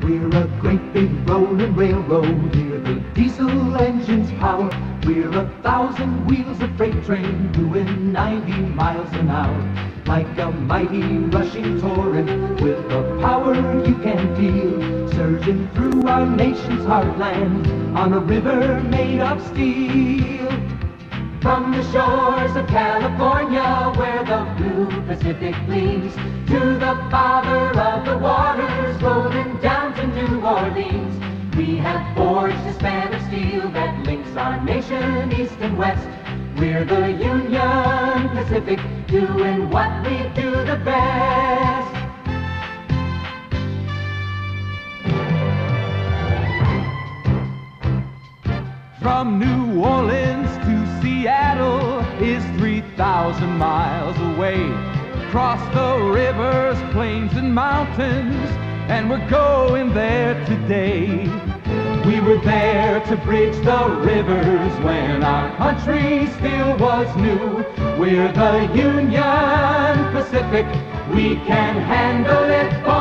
We're a great big rolling railroad, hear the diesel engine's power. We're 1,000 wheels of freight train doing 90 miles an hour. Like a mighty rushing torrent with a power you can feel, surging through our nation's heartland on a river made of steel. From the shores of California, where the blue Pacific gleams, to the father of the waters, rolling down to New Orleans, we have forged a span of steel that links our nation east and west. We're the Union Pacific, doing what we do the best. From New Orleans to Seattle is 3,000 miles away. Across the rivers, plains and mountains, and we're going there today. We were there to bridge the rivers when our country still was new. We're the Union Pacific, we can handle it.